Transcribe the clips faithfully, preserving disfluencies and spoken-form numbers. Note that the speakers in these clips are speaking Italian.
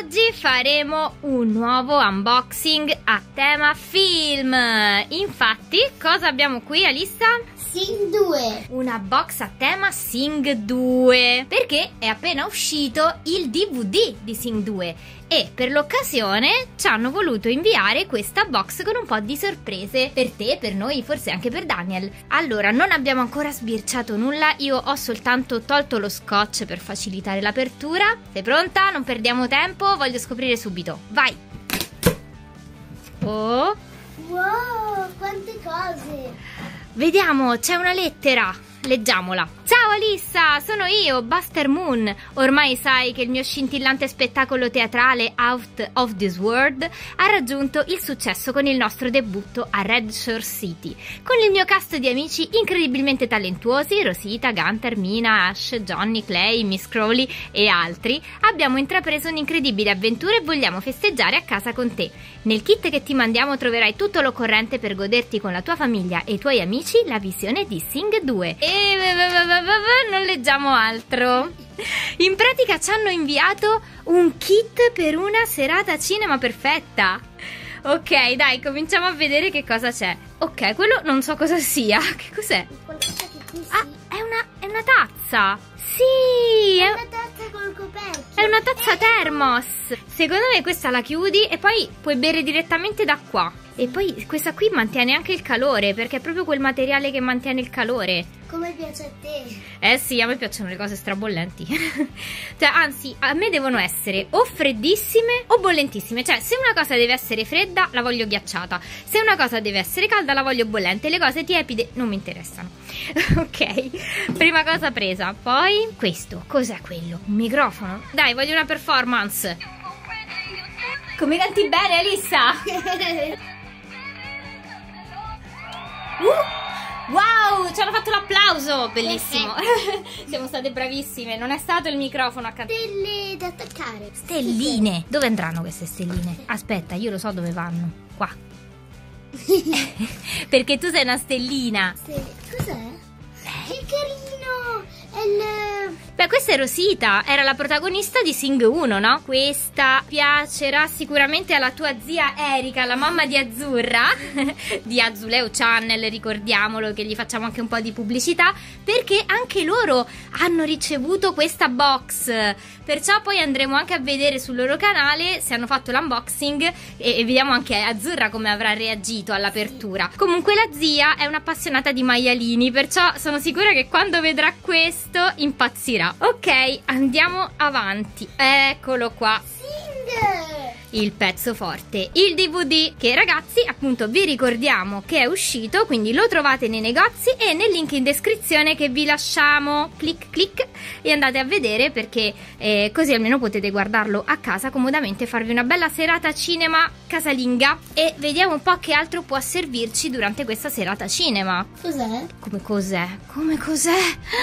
Oggi faremo un nuovo unboxing a tema film. Infatti, cosa abbiamo qui, Alissa? Sing due. Una box a tema Sing due, perché è appena uscito il D V D di Sing due e per l'occasione ci hanno voluto inviare questa box con un po' di sorprese per te, per noi, forse anche per Daniel. Allora, non abbiamo ancora sbirciato nulla, io ho soltanto tolto lo scotch per facilitare l'apertura. Sei pronta? Non perdiamo tempo, voglio scoprire subito. Vai! Oh! Wow, quante cose! Vediamo, c'è una lettera. Leggiamola. Ciao Alissa, sono io, Buster Moon. Ormai sai che il mio scintillante spettacolo teatrale Out of This World ha raggiunto il successo con il nostro debutto a Red Shore City. Con il mio cast di amici incredibilmente talentuosi, Rosita, Gunter, Mina, Ash, Johnny, Clay, Miss Crowley e altri, abbiamo intrapreso un'incredibile avventura e vogliamo festeggiare a casa con te. Nel kit che ti mandiamo troverai tutto l'occorrente per goderti con la tua famiglia e i tuoi amici la visione di Sing due. E non leggiamo altro. In pratica ci hanno inviato un kit per una serata cinema perfetta. Ok, dai, cominciamo a vedere che cosa c'è. Ok, quello non so cosa sia. Che cos'è? Ah, è una, è una tazza. Sì, è una tazza col coperchio. È una tazza termos. Secondo me questa la chiudi e poi puoi bere direttamente da qua. E poi questa qui mantiene anche il calore, perché è proprio quel materiale che mantiene il calore. Come piace a te? Eh sì, a me piacciono le cose strabollenti. Cioè, anzi, a me devono essere o freddissime o bollentissime. Cioè, se una cosa deve essere fredda, la voglio ghiacciata. Se una cosa deve essere calda, la voglio bollente. Le cose tiepide non mi interessano. Ok, prima cosa presa. Poi, questo, cos'è quello? Un microfono? Dai, voglio una performance. Come canti bene, Alissa? Uh! Wow, ci hanno fatto l'applauso, bellissimo. Siamo state bravissime. Non è stato il microfono a cantare. Stelle da attaccare. Stelline. Dove andranno queste stelline? Aspetta, io lo so dove vanno. Qua. Perché tu sei una stellina. Cos'è? Che carino. È il... Beh, questa è Rosita, era la protagonista di Sing uno, no? Questa piacerà sicuramente alla tua zia Erika, la mamma di Azzurra, di Azuleo Channel, ricordiamolo, che gli facciamo anche un po' di pubblicità, perché anche loro hanno ricevuto questa box. Perciò poi andremo anche a vedere sul loro canale se hanno fatto l'unboxing e, e vediamo anche Azzurra come avrà reagito all'apertura. Comunque la zia è un'appassionata di maialini, perciò sono sicura che quando vedrà questo impazzirà. Ok, andiamo avanti. Eccolo qua. Sing! Il pezzo forte, il D V D, che ragazzi appunto vi ricordiamo che è uscito, quindi lo trovate nei negozi e nel link in descrizione che vi lasciamo. Clic clic e andate a vedere, perché eh, così almeno potete guardarlo a casa comodamente e farvi una bella serata cinema casalinga. E vediamo un po' che altro può servirci durante questa serata cinema. Cos'è? Come cos'è? Come cos'è?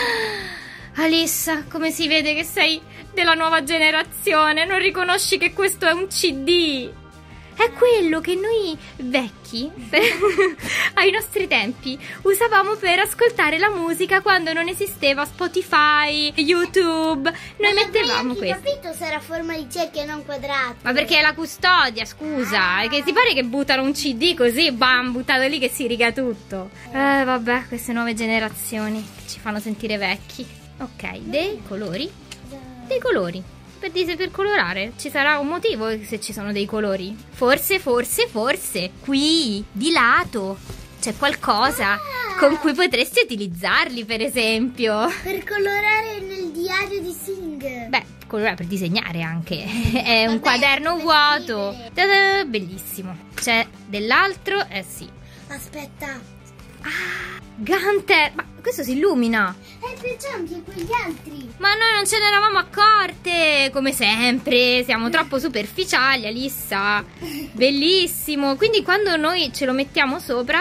Alissa, come si vede che sei della nuova generazione? Non riconosci che questo è un C D? È quello che noi vecchi, ai nostri tempi, usavamo per ascoltare la musica quando non esisteva Spotify, YouTube. Noi Ma mettevamo questo. Non ho capito se era a forma di cerchio e non quadrato. Ma perché è la custodia, scusa. Ah. Che ti pare che buttano un C D così, bam, buttato lì che si riga tutto. Eh, vabbè, queste nuove generazioni che ci fanno sentire vecchi. Ok, dei colori. Dei colori. Per, per colorare ci sarà un motivo se ci sono dei colori. Forse, forse, forse qui, di lato, c'è qualcosa ah. con cui potresti utilizzarli, per esempio. Per colorare nel diario di Sing. Beh, colorare per disegnare anche. È un Vabbè, quaderno vuoto. Ta-da, bellissimo. C'è dell'altro? Eh sì. Aspetta. Ah, Gunter! Ma questo si illumina! E perciò anche quegli altri! Ma noi non ce ne eravamo accorte! Come sempre, siamo troppo superficiali, Alissa! Bellissimo! Quindi quando noi ce lo mettiamo sopra... Ah,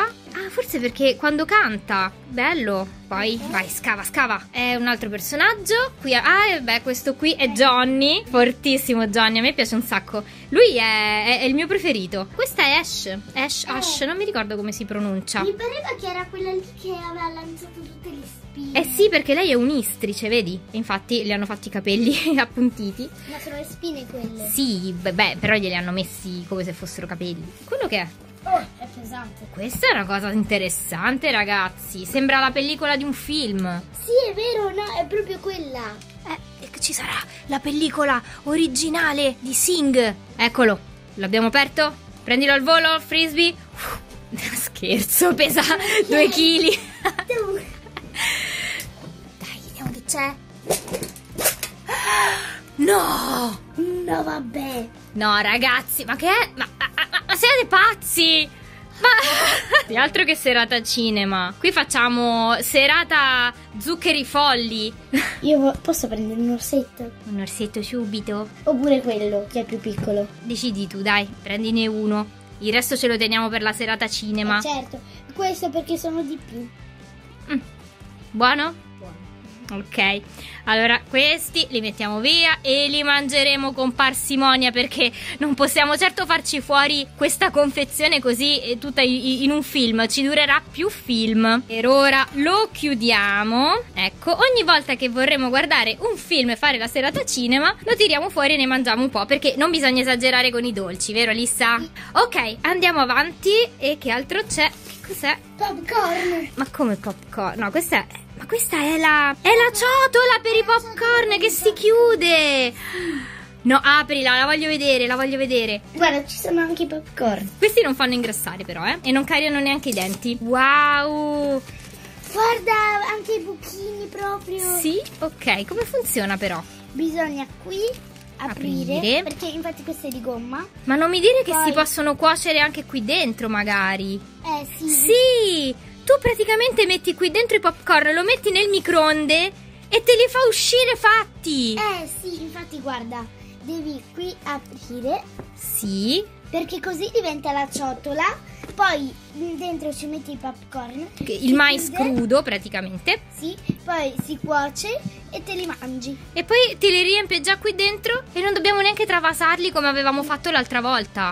Ah, forse perché quando canta. Bello. Poi, vai, scava, scava. È un altro personaggio. Qui, ah, e beh, questo qui è Johnny. Fortissimo Johnny, a me piace un sacco. Lui è, è, è il mio preferito. Questa è Ash. Ash, Eh. Ash, non mi ricordo come si pronuncia. Mi pareva che era quella lì che aveva lanciato tutte le spine. Eh sì, perché lei è un'istrice, vedi? E infatti le hanno fatti i capelli appuntiti. Ma sono le spine quelle. Sì, beh, beh, però glieli hanno messi come se fossero capelli. Quello che è. Oh, è pesante. Questa è una cosa interessante, ragazzi. Sembra la pellicola di un film. Sì, è vero, no, è proprio quella. Eh, ci sarà la pellicola originale di Sing. Eccolo, l'abbiamo aperto? Prendilo al volo, frisbee. Uff, scherzo, pesa due chili. Tu. Dai, vediamo che c'è. No! No, vabbè. No, ragazzi, ma che è? Ma, ma, ma, ma siete pazzi? Ma altro che serata cinema. Qui facciamo serata zuccheri folli. Io vo- posso prendere un orsetto? Un orsetto subito. Oppure quello, che è più piccolo. Decidi tu, dai, prendine uno. Il resto ce lo teniamo per la serata cinema. Eh, certo, questo perché sono di più. Mm. Buono? Ok, allora questi li mettiamo via e li mangeremo con parsimonia, perché non possiamo certo farci fuori questa confezione così eh, tutta i- in un film, ci durerà più film. Per ora lo chiudiamo. Ecco, ogni volta che vorremmo guardare un film e fare la serata cinema lo tiriamo fuori e ne mangiamo un po', perché non bisogna esagerare con i dolci, vero Lissa? Ok, andiamo avanti. E che altro c'è? Che cos'è? Popcorn. Ma come popcorn? No, questa è... Ma questa è la... È la ciotola per i popcorn che si chiude! No, aprila, la voglio vedere, la voglio vedere. Guarda, ci sono anche i popcorn. Questi non fanno ingrassare però, eh? E non cariano neanche i denti. Wow! Guarda, anche i buchini proprio. Sì? Ok, come funziona però? Bisogna qui aprire, Aprire. perché infatti questo è di gomma. Ma non mi dire che Poi- si possono cuocere anche qui dentro magari. Eh sì. Sì! Tu praticamente metti qui dentro i popcorn, lo metti nel microonde e te li fa uscire fatti. Eh sì, infatti guarda, devi qui aprire Sì. perché così diventa la ciotola. Poi dentro ci metti i popcorn. Il si mais chiude, crudo praticamente. Sì, poi si cuoce e te li mangi. E poi te li riempie già qui dentro e non dobbiamo neanche travasarli come avevamo fatto l'altra volta.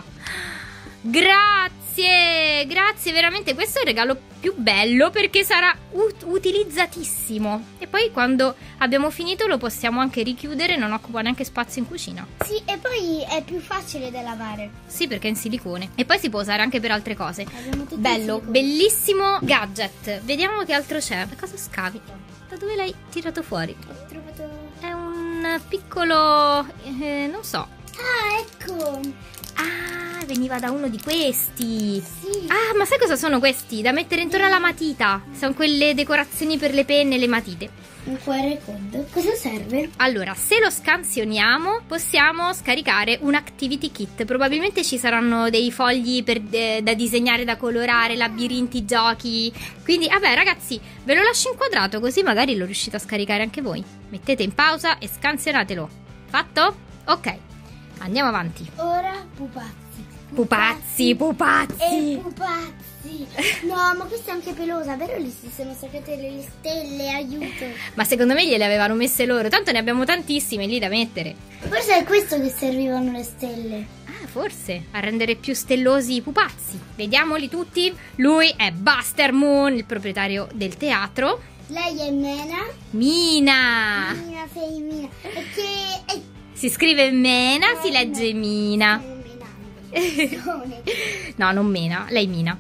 Grazie, grazie, veramente questo è il regalo più bello, perché sarà ut- utilizzatissimo. E poi quando abbiamo finito lo possiamo anche richiudere, non occupa neanche spazio in cucina. Sì, e poi è più facile da lavare. Sì, perché è in silicone. E poi si può usare anche per altre cose. Abbiamo tutto Bello, in silicone. bellissimo gadget. Vediamo che altro c'è. Cosa scavi? Da dove l'hai tirato fuori? Ho trovato... È un piccolo... eh, non so. Ah, ecco. Ah, veniva da uno di questi. Sì. Ah, ma sai cosa sono questi? Da mettere intorno alla matita. Sono quelle decorazioni per le penne e le matite. Un Q R code. Cosa serve? Allora, se lo scansioniamo, possiamo scaricare un activity kit. Probabilmente ci saranno dei fogli per, eh, da disegnare, da colorare, labirinti, giochi. Quindi, vabbè, ragazzi, ve lo lascio inquadrato, così magari lo riuscite a scaricare anche voi. Mettete in pausa e scansionatelo. Fatto? Ok, andiamo avanti. Ora pupazzi. Pupazzi, pupazzi. E pupazzi. No, ma questa è anche pelosa, vero? Lì si sono staccate le stelle, aiuto. Ma secondo me gliele avevano messe loro, tanto ne abbiamo tantissime lì da mettere. Forse è questo che servivano le stelle. Ah, forse, a rendere più stellosi i pupazzi. Vediamoli tutti. Lui è Buster Moon, il proprietario del teatro. Lei è Mena. Mina. Mina, sei Mina. Perché è... Si scrive Mena, si legge Mina. È Mena. No, non Mena, lei Mina.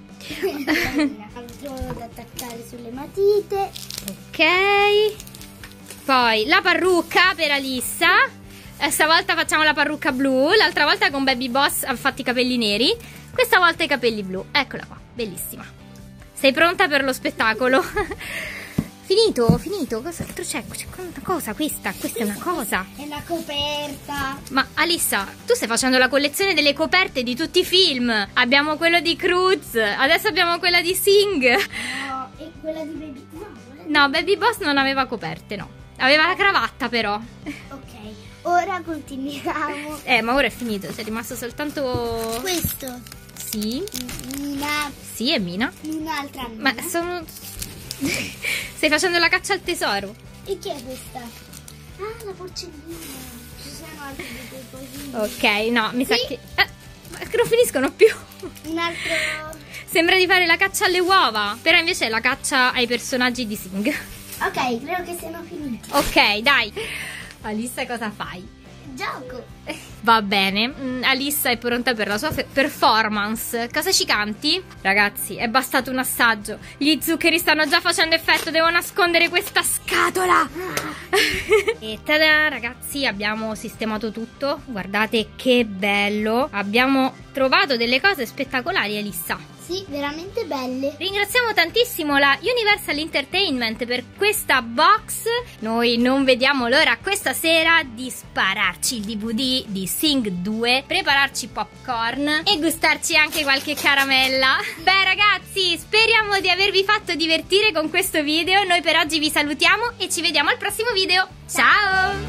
Altro da attaccare sulle matite. Ok. Poi la parrucca per Alissa. Eh, Stavolta facciamo la parrucca blu. L'altra volta con Baby Boss ha fatto i capelli neri. Questa volta i capelli blu. Eccola qua, bellissima. Sei pronta per lo spettacolo? Finito, finito. Cos'altro c'è? C'è una cosa questa. Questa è una cosa. È la coperta. Ma Alissa, tu stai facendo la collezione delle coperte di tutti i film. Abbiamo quello di Cruz. Adesso abbiamo quella di Sing. No, e quella di Baby... No, quella di... No, Baby Boss non aveva coperte, no. Aveva la cravatta però. Ok, ora continuiamo. Eh, ma ora è finito. C'è rimasto soltanto... Questo. Sì. Mina. Sì, è Mina. Un'altra Mina. Ma sono... Stai facendo la caccia al tesoro. E chi è questa? Ah, la porcellina. Ci sono altri di quei cosini. Ok, no, mi Sì. sa che... Eh, ma che non finiscono più. Un altro... Sembra di fare la caccia alle uova, però invece è la caccia ai personaggi di Sing. Ok, credo che siano finiti. Ok, dai. Alissa, cosa fai? Gioco. Va bene, mm, Alissa è pronta per la sua fe- performance. Cosa ci canti? Ragazzi, è bastato un assaggio. Gli zuccheri stanno già facendo effetto, devo nascondere questa scatola. E tada, ragazzi, abbiamo sistemato tutto. Guardate che bello. Abbiamo trovato delle cose spettacolari, Alissa. Sì, veramente belle. Ringraziamo tantissimo la Universal Entertainment per questa box. Noi non vediamo l'ora questa sera di spararci il D V D di Sing due, prepararci popcorn e gustarci anche qualche caramella. Beh ragazzi, speriamo di avervi fatto divertire con questo video. Noi per oggi vi salutiamo e ci vediamo al prossimo video. Ciao!